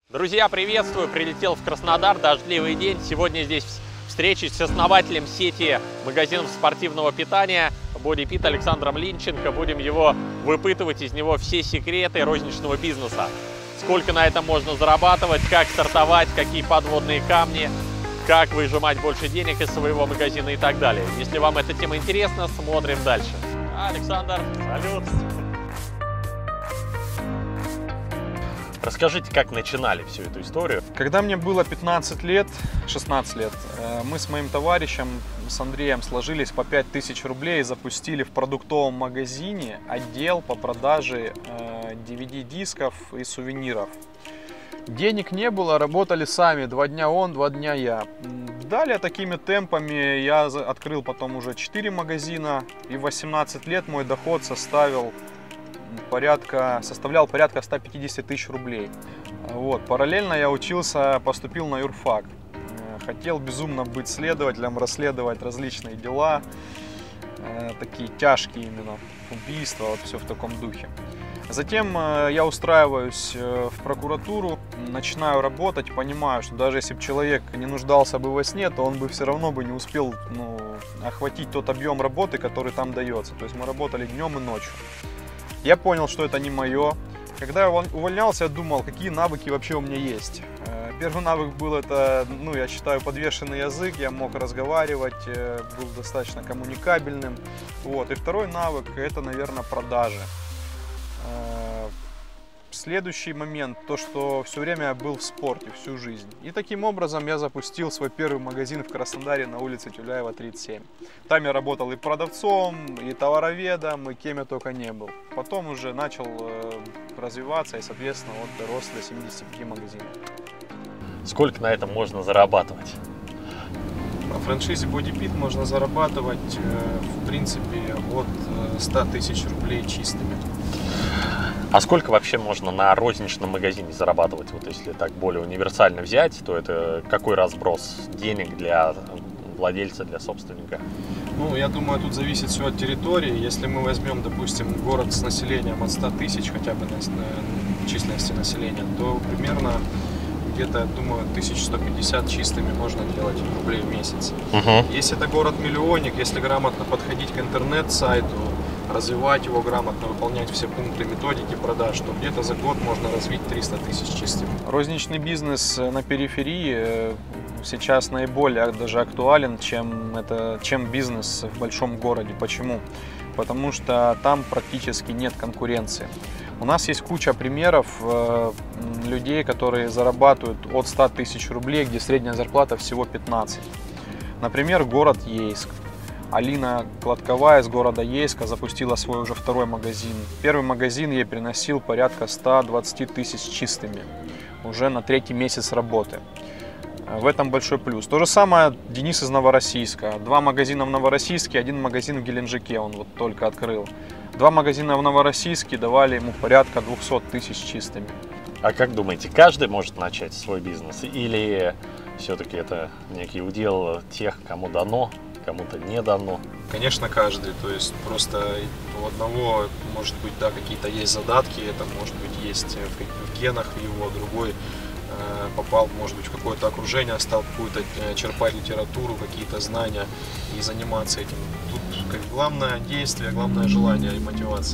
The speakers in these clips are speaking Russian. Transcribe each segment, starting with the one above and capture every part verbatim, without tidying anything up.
Друзья, приветствую! Прилетел в Краснодар, дождливый день. Сегодня здесь встречусь с основателем сети магазинов спортивного питания BodyPit Александром Линченко. Будем его выпытывать, из него все секреты розничного бизнеса. Сколько на этом можно зарабатывать, как стартовать, какие подводные камни, как выжимать больше денег из своего магазина и так далее. Если вам эта тема интересна, смотрим дальше. Александр, салют! Расскажите, как начинали всю эту историю? Когда мне было пятнадцать лет, шестнадцать лет, мы с моим товарищем, с Андреем, сложились по пять тысяч рублей и запустили в продуктовом магазине отдел по продаже ди ви ди-дисков и сувениров. Денег не было, работали сами, два дня он, два дня я. Далее такими темпами я открыл потом уже четыре магазина, и в восемнадцать лет мой доход составил порядка, составлял порядка ста пятидесяти тысяч рублей. Вот. Параллельно я учился, поступил на юрфак. Хотел безумно быть следователем, расследовать различные дела, такие тяжкие именно, убийства, вот все в таком духе. Затем я устраиваюсь в прокуратуру, начинаю работать, понимаю, что даже если бы человек не нуждался бы во сне, то он бы все равно бы не успел ну, охватить тот объем работы, который там дается. То есть мы работали днем и ночью. Я понял, что это не мое. Когда я увольнялся, я думал, какие навыки вообще у меня есть. Первый навык был это, ну, я считаю, подвешенный язык. Я мог разговаривать, был достаточно коммуникабельным. Вот. И второй навык это, наверное, продажи. Следующий момент, то, что все время я был в спорте, всю жизнь. И таким образом я запустил свой первый магазин в Краснодаре на улице Тюляева, тридцать семь. Там я работал и продавцом, и товароведом, и кем я только не был. Потом уже начал развиваться и, соответственно, вот дорос до семидесяти пяти магазинов. Сколько на этом можно зарабатывать? На франшизе BodyPit можно зарабатывать, в принципе, от ста тысяч рублей чистыми. А сколько вообще можно на розничном магазине зарабатывать? Вот если так более универсально взять, то это какой разброс денег для владельца, для собственника? Ну, я думаю, тут зависит все от территории. Если мы возьмем, допустим, город с населением от ста тысяч, хотя бы на численности населения, то примерно где-то, думаю, тысяча сто пятьдесят чистыми можно делать рублей в месяц. Угу. Если это город-миллионник, если грамотно подходить к интернет-сайту, развивать его грамотно, выполнять все пункты методики продаж, то где-то за год можно развить триста тысяч чистыми. Розничный бизнес на периферии сейчас наиболее даже актуален, чем, это, чем бизнес в большом городе. Почему? Потому что там практически нет конкуренции. У нас есть куча примеров э, людей, которые зарабатывают от ста тысяч рублей, где средняя зарплата всего пятнадцать. Например, город Ейск. Алина Кладковая из города Ейска запустила свой уже второй магазин. Первый магазин ей приносил порядка ста двадцати тысяч чистыми, уже на третий месяц работы. В этом большой плюс. То же самое Денис из Новороссийска. Два магазина в Новороссийске, один магазин в Геленджике он вот только открыл. Два магазина в Новороссийске давали ему порядка двухсот тысяч чистыми. А как думаете, каждый может начать свой бизнес? Или все-таки это некий удел тех, кому дано, кому-то не дано? Конечно, каждый. То есть просто у одного, может быть, да, какие-то есть задатки, это может быть есть в генах его, другой э, попал, может быть, в какое-то окружение, стал какую-то э, черпать литературу, какие-то знания и заниматься этим. Тут как, главное действие, главное желание и мотивация.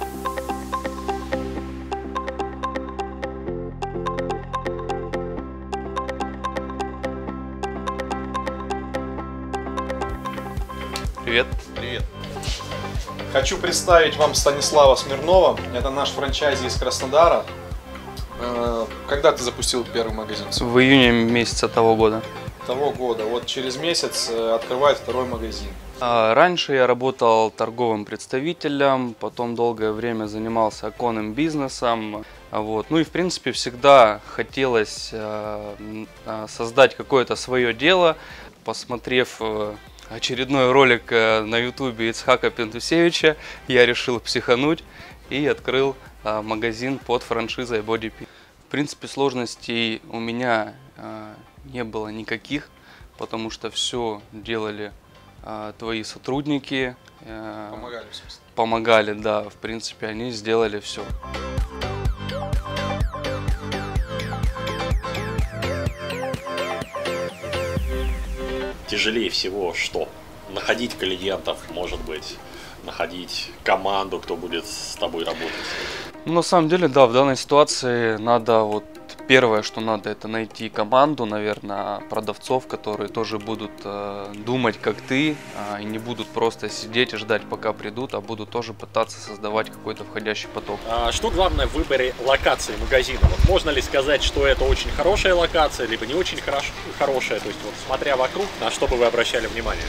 Привет. Привет. Хочу представить вам Станислава Смирнова. Это наш франчайзи из Краснодара. Когда ты запустил первый магазин? В июне месяца того года. Того года. Вот через месяц открывает второй магазин. Раньше я работал торговым представителем, потом долгое время занимался оконным бизнесом. Вот. Ну и в принципе всегда хотелось создать какое-то свое дело. Посмотрев очередной ролик на ютубе Ицхака Пентусевича, я решил психануть и открыл магазин под франшизой BodyPit. В принципе, сложностей у меня не было никаких, потому что все делали твои сотрудники. Помогали, в смысле? Помогали, да, в принципе, они сделали все. тяжелее всего что? Находить клиентов, может быть, находить команду, кто будет с тобой работать? Ну, на самом деле, да, в данной ситуации надо вот первое, что надо, это найти команду, наверное, продавцов, которые тоже будут э, думать, как ты, э, и не будут просто сидеть и ждать, пока придут, а будут тоже пытаться создавать какой-то входящий поток. А что главное в выборе локации магазина? Вот можно ли сказать, что это очень хорошая локация, либо не очень хорош, хорошая? То есть, вот, смотря вокруг, на что бы вы обращали внимание?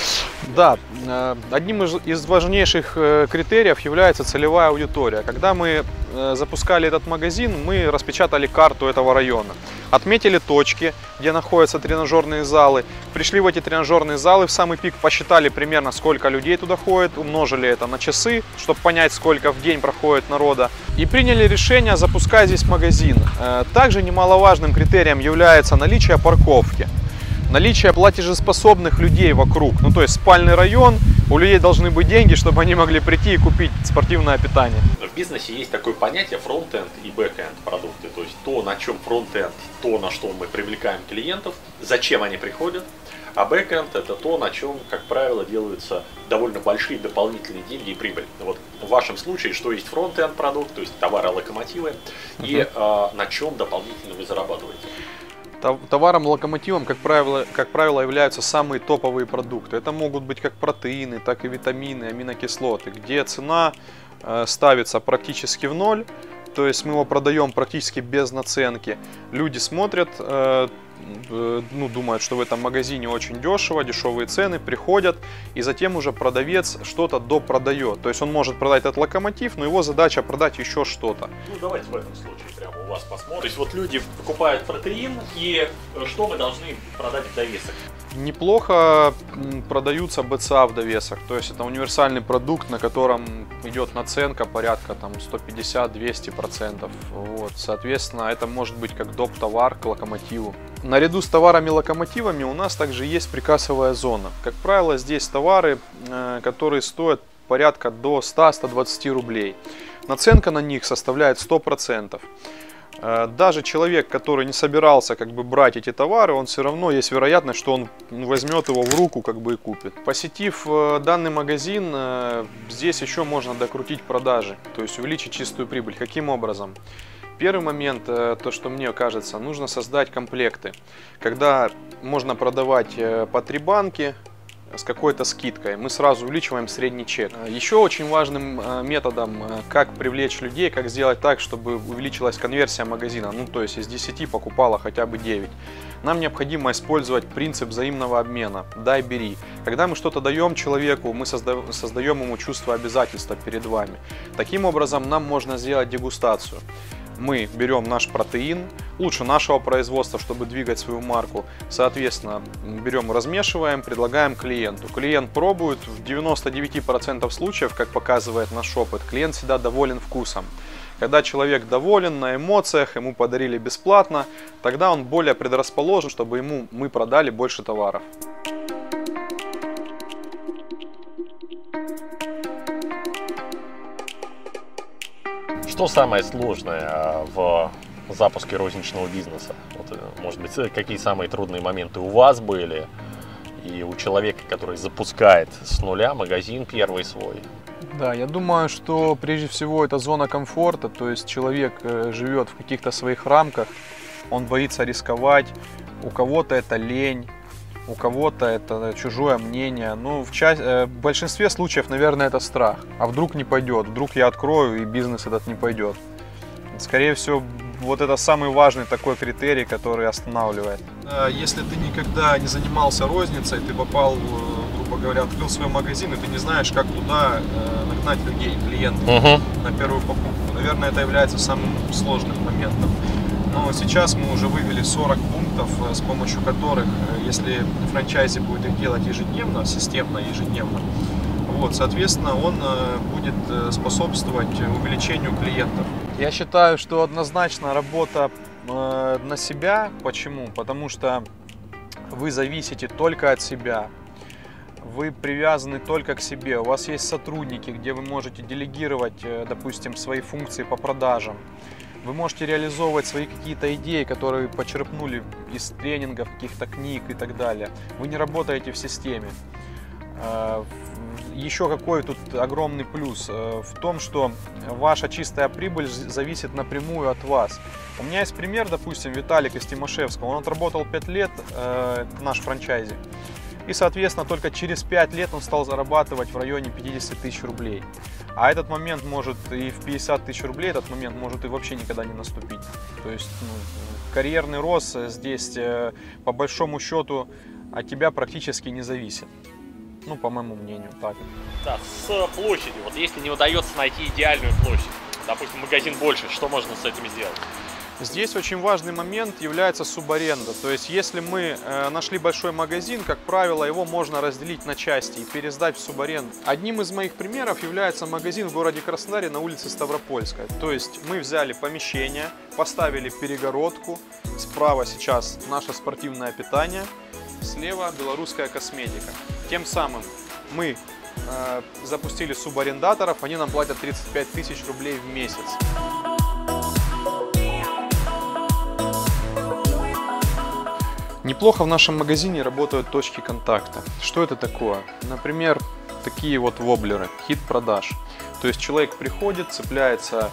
Да, одним из важнейших критериев является целевая аудитория. Когда мы запускали этот магазин, мы распечатали карту этого района. Отметили точки, где находятся тренажерные залы. Пришли в эти тренажерные залы в самый пик, посчитали примерно, сколько людей туда ходит, умножили это на часы, чтобы понять, сколько в день проходит народа. И приняли решение запускать здесь магазин. Также немаловажным критерием является наличие парковки. Наличие платежеспособных людей вокруг, ну то есть спальный район, у людей должны быть деньги, чтобы они могли прийти и купить спортивное питание. В бизнесе есть такое понятие фронт-энд и бэк-энд продукты, то есть то, на чем фронт-энд, то, на что мы привлекаем клиентов, зачем они приходят, а бэк-энд это то, на чем, как правило, делаются довольно большие дополнительные деньги и прибыль. Вот в вашем случае, что есть фронт-энд продукт, то есть товары, локомотивы, uh-huh. и э, на чем дополнительно вы зарабатываете? Товаром, локомотивом, как правило, как правило, являются самые топовые продукты. Это могут быть как протеины, так и витамины, аминокислоты, где цена э, ставится практически в ноль, то есть мы его продаем практически без наценки. Люди смотрят, э, э, ну, думают, что в этом магазине очень дешево, дешевые цены, приходят, и затем уже продавец что-то допродает. То есть он может продать этот локомотив, но его задача продать еще что-то. Ну, давайте в этом случае прямо у вас посмотрим. То есть вот люди покупают протеин, и что мы должны продать в довесок? Неплохо продаются БЦА в довесок, то есть это универсальный продукт, на котором идет наценка порядка там сто пятьдесят — двести процентов. Вот, соответственно, это может быть как доп. Товар к локомотиву. Наряду с товарами-локомотивами у нас также есть прикассовая зона. Как правило, здесь товары, которые стоят порядка до ста — ста двадцати рублей. Наценка на них составляет сто процентов. Даже человек, который не собирался как бы брать эти товары, он все равно есть вероятность, что он возьмет его в руку как бы и купит. Посетив данный магазин, здесь еще можно докрутить продажи, то есть увеличить чистую прибыль. Каким образом? Первый момент, то что мне кажется, нужно создать комплекты, когда можно продавать по три банки с какой-то скидкой, мы сразу увеличиваем средний чек. Еще очень важным методом, как привлечь людей, как сделать так, чтобы увеличилась конверсия магазина, ну то есть из десяти покупало хотя бы девять. Нам необходимо использовать принцип взаимного обмена, дай-бери. Когда мы что-то даем человеку, мы создаем ему чувство обязательства перед вами. Таким образом нам можно сделать дегустацию. Мы берем наш протеин, лучше нашего производства, чтобы двигать свою марку. Соответственно, берем, размешиваем, предлагаем клиенту. Клиент пробует, в девяноста девяти процентах случаев, как показывает наш опыт, клиент всегда доволен вкусом. Когда человек доволен, на эмоциях, ему подарили бесплатно, тогда он более предрасположен, чтобы ему мы продали больше товаров. Что самое сложное в запуске розничного бизнеса? Вот, может быть, какие самые трудные моменты у вас были и у человека, который запускает с нуля магазин первый свой? Да, я думаю, что прежде всего это зона комфорта, то есть человек живет в каких-то своих рамках, он боится рисковать, у кого-то это лень, у кого-то это чужое мнение. Ну, в, часть, в большинстве случаев, наверное, это страх. А вдруг не пойдет, вдруг я открою и бизнес этот не пойдет. Скорее всего, вот это самый важный такой критерий, который останавливает. Если ты никогда не занимался розницей, ты попал, грубо говоря, открыл свой магазин, и ты не знаешь, как туда нагнать людей, клиентов uh-huh. на первую покупку. Наверное, это является самым сложным моментом. Но сейчас мы уже вывели сорок пунктов, с помощью которых, если франчайзи будет их делать ежедневно, системно, ежедневно, вот, соответственно, он будет способствовать увеличению клиентов. Я считаю, что однозначно работа на себя. Почему? Потому что вы зависите только от себя. Вы привязаны только к себе. У вас есть сотрудники, где вы можете делегировать, допустим, свои функции по продажам. Вы можете реализовывать свои какие-то идеи, которые почерпнули из тренингов, каких-то книг и так далее. Вы не работаете в системе. Еще какой тут огромный плюс в том, что ваша чистая прибыль зависит напрямую от вас. У меня есть пример, допустим, Виталика из Тимошевского. Он отработал пять лет э, наш франчайзи. И, соответственно, только через пять лет он стал зарабатывать в районе пятидесяти тысяч рублей. А этот момент может и в пятьдесят тысяч рублей, этот момент может и вообще никогда не наступить. То есть ну, карьерный рост здесь, э, по большому счету, от тебя практически не зависит. Ну, по моему мнению, так. Да, с площадью. Вот если не удается найти идеальную площадь, допустим, магазин больше, что можно с этим сделать? Здесь очень важный момент является субаренда. То есть, если мы э, нашли большой магазин, как правило, его можно разделить на части и пересдать в субаренду. Одним из моих примеров является магазин в городе Краснодаре на улице Ставропольская. То есть, мы взяли помещение, поставили перегородку, справа сейчас наше спортивное питание, слева белорусская косметика. Тем самым мы э, запустили субарендаторов, они нам платят тридцать пять тысяч рублей в месяц. Неплохо в нашем магазине работают точки контакта. Что это такое? Например, такие вот воблеры, хит продаж. То есть человек приходит, цепляется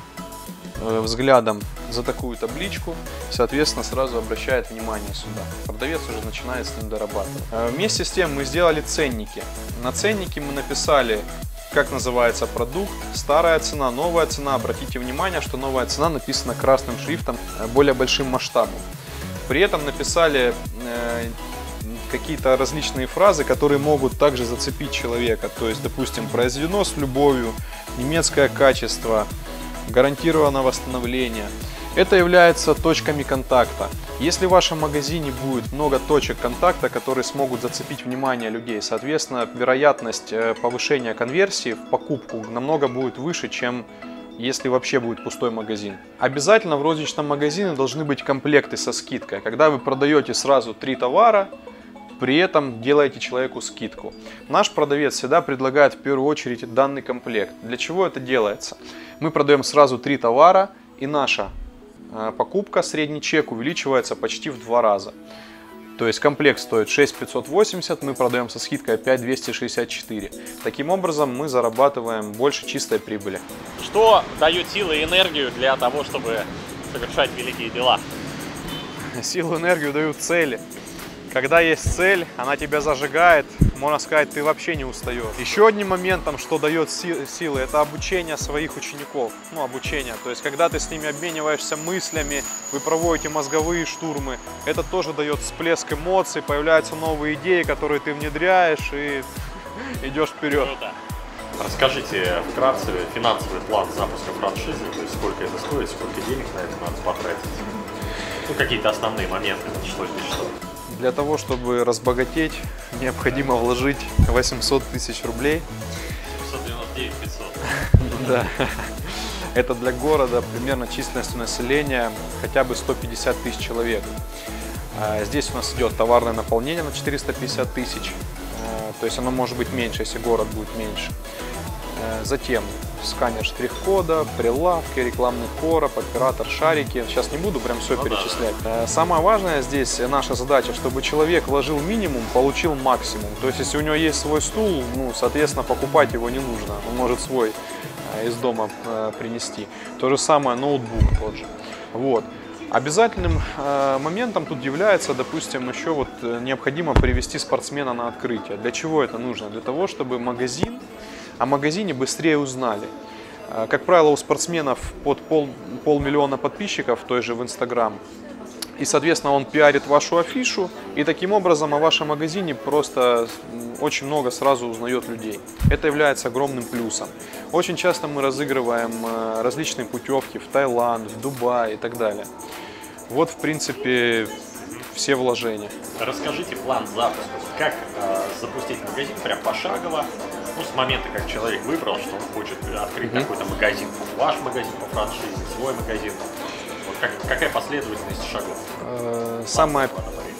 э, взглядом за такую табличку, соответственно, сразу обращает внимание сюда. Продавец уже начинает с ним дорабатывать. Э, вместе с тем мы сделали ценники. На ценнике мы написали, как называется продукт, старая цена, новая цена. Обратите внимание, что новая цена написана красным шрифтом, более большим масштабом. При этом написали э, какие-то различные фразы, которые могут также зацепить человека. То есть, допустим, произведено с любовью, немецкое качество, гарантировано восстановление. Это является точками контакта. Если в вашем магазине будет много точек контакта, которые смогут зацепить внимание людей, соответственно, вероятность повышения конверсии в покупку намного будет выше, чем если вообще будет пустой магазин. Обязательно в розничном магазине должны быть комплекты со скидкой. Когда вы продаете сразу три товара, при этом делаете человеку скидку. Наш продавец всегда предлагает в первую очередь данный комплект. Для чего это делается? Мы продаем сразу три товара, и наша покупка, средний чек увеличивается почти в два раза. То есть комплект стоит шесть тысяч пятьсот восемьдесят, мы продаем со скидкой пять тысяч двести шестьдесят четыре. Таким образом мы зарабатываем больше чистой прибыли. Что дает силы и энергию для того, чтобы совершать великие дела? Силу и энергию дают цели. Когда есть цель, она тебя зажигает, можно сказать, ты вообще не устаешь. Еще одним моментом, что дает силы, это обучение своих учеников. Ну, обучение. То есть, когда ты с ними обмениваешься мыслями, вы проводите мозговые штурмы, это тоже дает всплеск эмоций, появляются новые идеи, которые ты внедряешь и идешь вперед. Круто. Расскажите вкратце финансовый план запуска франшизы, то есть сколько это стоит, сколько денег на это надо потратить. Ну, какие-то основные моменты, что здесь что. Для того, чтобы разбогатеть, необходимо вложить восемьсот тысяч рублей. семьсот девяносто девять пятьсот. Да. Это для города примерно численностью населения хотя бы сто пятьдесят тысяч человек. Здесь у нас идет товарное наполнение на четыреста пятьдесят тысяч. То есть оно может быть меньше, если город будет меньше. Затем сканер штрих-кода, прилавки, рекламный короб, оператор, шарики. Сейчас не буду прям все ну, перечислять. Да. Самое важное здесь наша задача, чтобы человек вложил минимум, получил максимум. То есть если у него есть свой стул, ну, соответственно, покупать его не нужно. Он может свой из дома принести. То же самое ноутбук тот же. Вот. Обязательным э, моментом тут является, допустим, еще вот необходимо привести спортсмена на открытие. Для чего это нужно? Для того, чтобы магазин, о магазине быстрее узнали. Э, как правило, у спортсменов под пол, полмиллиона подписчиков, той же в Инстаграм. И, соответственно, он пиарит вашу афишу, и таким образом о вашем магазине просто очень много сразу узнает людей. Это является огромным плюсом. Очень часто мы разыгрываем различные путевки в Таиланд, в Дубай и так далее. Вот, в принципе, все вложения. Расскажите план запуска. Как э, запустить магазин прям пошагово, ну, с момента, как человек выбрал, что он хочет открыть mm-hmm. какой-то магазин. Ваш магазин по франшизе, свой магазин. Вот как, какая последовательность шагов? Э, самое...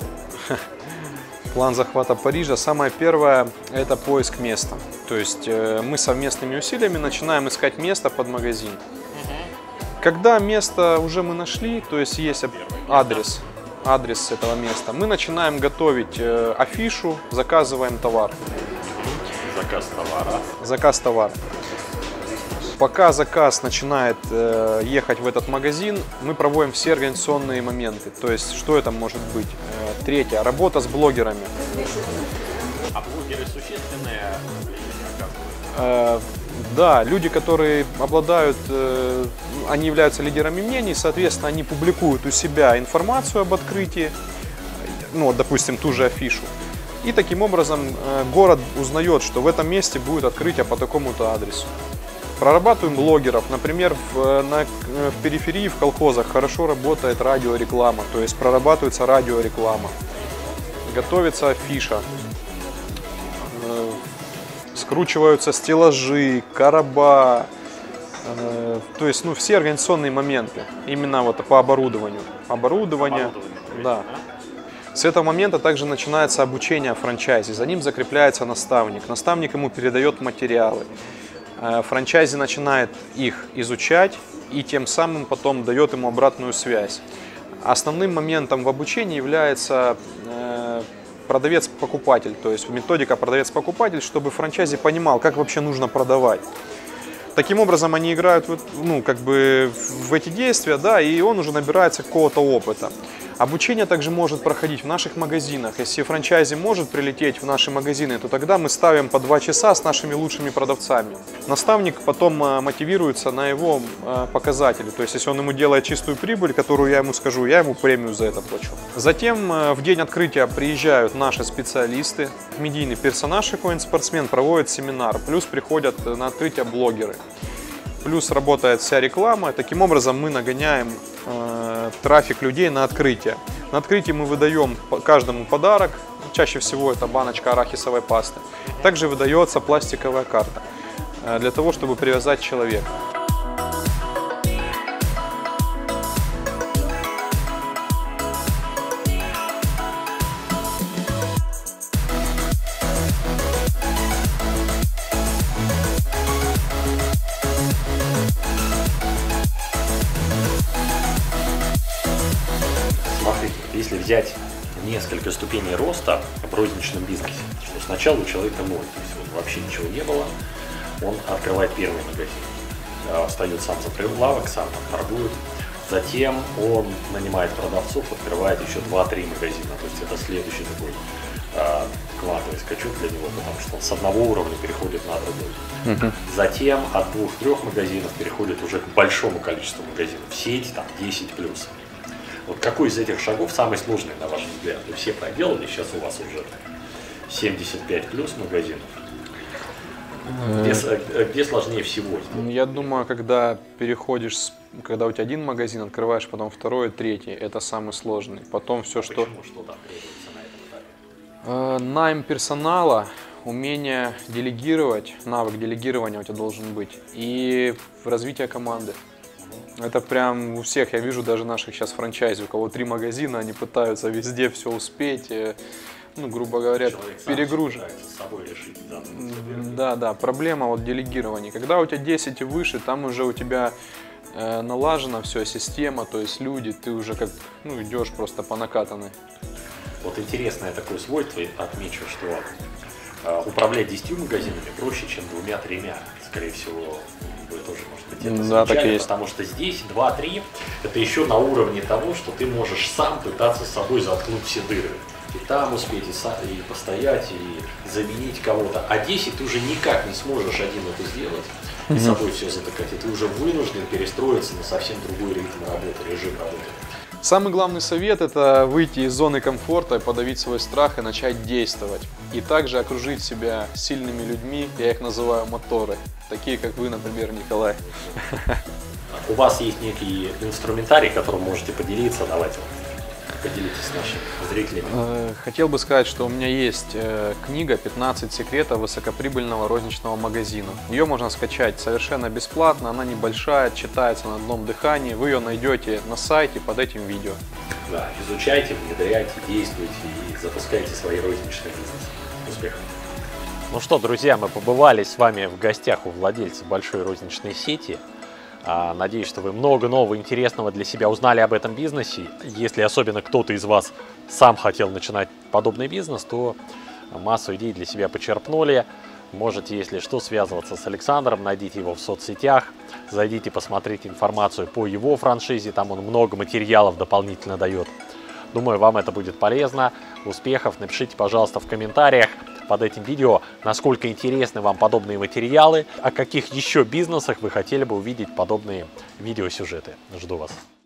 План захвата Парижа. Самое первое – это поиск места. То есть э, мы совместными усилиями начинаем искать место под магазин. Когда место уже мы нашли, то есть есть адрес, адрес этого места, мы начинаем готовить э, афишу, заказываем товар. Заказ товара. Заказ товара. Пока заказ начинает э, ехать в этот магазин, мы проводим все организационные моменты. То есть, что это может быть? Э, третье. Работа с блогерами. А блогеры существенные оказывают? Э, да, люди, которые обладают, э, они являются лидерами мнений, соответственно, они публикуют у себя информацию об открытии, ну, допустим, ту же афишу. И таким образом э, город узнает, что в этом месте будет открытие по такому-то адресу. Прорабатываем блогеров. Например, в, на, в периферии, в колхозах хорошо работает радиореклама, то есть прорабатывается радиореклама. Готовится афиша. Э, скручиваются стеллажи, короба. Э, то есть, ну, все организационные моменты. Именно вот по оборудованию. Оборудование. Оборудование, Да. С этого момента также начинается обучение франчайзи. За ним закрепляется наставник. Наставник ему передает материалы. Франчайзи начинает их изучать и тем самым потом дает ему обратную связь. Основным моментом в обучении является продавец-покупатель, то есть методика продавец-покупатель, чтобы франчайзи понимал, как вообще нужно продавать. Таким образом они играют, ну, как бы в эти действия, да, и он уже набирается какого-то опыта. Обучение также может проходить в наших магазинах. Если франчайзи может прилететь в наши магазины, то тогда мы ставим по два часа с нашими лучшими продавцами. Наставник потом мотивируется на его показатели. То есть, если он ему делает чистую прибыль, которую я ему скажу, я ему премию за это плачу. Затем в день открытия приезжают наши специалисты. Медийный персонаж, какой-нибудь спортсмен, проводит семинар. Плюс приходят на открытие блогеры. Плюс работает вся реклама. Таким образом мы нагоняем э, трафик людей на открытие. На открытии мы выдаем каждому подарок. Чаще всего это баночка арахисовой пасты. Также выдается пластиковая карта э, для того, чтобы привязать человека. Если взять несколько ступеней роста в розничном бизнесе, что сначала у человека ноль, то есть вот вообще ничего не было, он открывает первый магазин, встает сам за прилавок, сам там торгует, затем он нанимает продавцов, открывает еще два-три магазина, то есть это следующий такой э, квантовый скачок для него, потому что он с одного уровня переходит на другой. Uh-huh. Затем от двух-трех магазинов переходит уже к большому количеству магазинов, в сеть там десять плюс. Вот какой из этих шагов самый сложный, на ваш взгляд? Вы все проделали, сейчас у вас уже семьдесят пять плюс магазинов. Где, где сложнее всего? Я думаю, когда переходишь, когда у тебя один магазин, открываешь, потом второй, третий, это самый сложный. Потом все, а что... Почему? Что там требуется на этом этапе? Найм персонала, умение делегировать, навык делегирования у тебя должен быть. И развитие команды. Это прям у всех, я вижу даже наших сейчас франчайзи, у кого три магазина, они пытаются везде все успеть, ну, грубо говоря, перегружен. Да, да, проблема вот делегирования. Когда у тебя десять и выше, там уже у тебя э, налажена все, система, то есть люди, ты уже как, ну, идешь просто по накатанной. Вот интересное такое свойство, отмечу, что э, управлять десятью магазинами проще, чем двумя-тремя, скорее всего. Вы тоже, может быть, это да, так и есть. Потому что здесь два-три это еще на уровне того, что ты можешь сам пытаться с собой заткнуть все дыры. И там успеть, и, сам, и постоять, и заменить кого-то. А десять ты уже никак не сможешь один это сделать, и mm-hmm. собой все затыкать. И ты уже вынужден перестроиться на совсем другой ритм работы, режим работы. Самый главный совет – это выйти из зоны комфорта, подавить свой страх и начать действовать. И также окружить себя сильными людьми, я их называю моторы, такие как вы, например, Николай. У вас есть некий инструментарий, которым можете поделиться, давайте поделитесь с нашими зрителями. Хотел бы сказать, что у меня есть книга «пятнадцать секретов высокоприбыльного розничного магазина». Ее можно скачать совершенно бесплатно, она небольшая, читается на одном дыхании. Вы ее найдете на сайте под этим видео. Да, изучайте, внедряйте, действуйте и запускайте свои розничные бизнесы. Успехов! Ну что, друзья, мы побывали с вами в гостях у владельца большой розничной сети. Надеюсь, что вы много нового интересного для себя узнали об этом бизнесе. Если особенно кто-то из вас сам хотел начинать подобный бизнес, то массу идей для себя почерпнули. Можете, если что, связываться с Александром, найдите его в соцсетях, зайдите, посмотрите информацию по его франшизе, там он много материалов дополнительно дает. Думаю, вам это будет полезно. Успехов! Напишите, пожалуйста, в комментариях под этим видео, насколько интересны вам подобные материалы, о каких еще бизнесах вы хотели бы увидеть подобные видеосюжеты. Жду вас!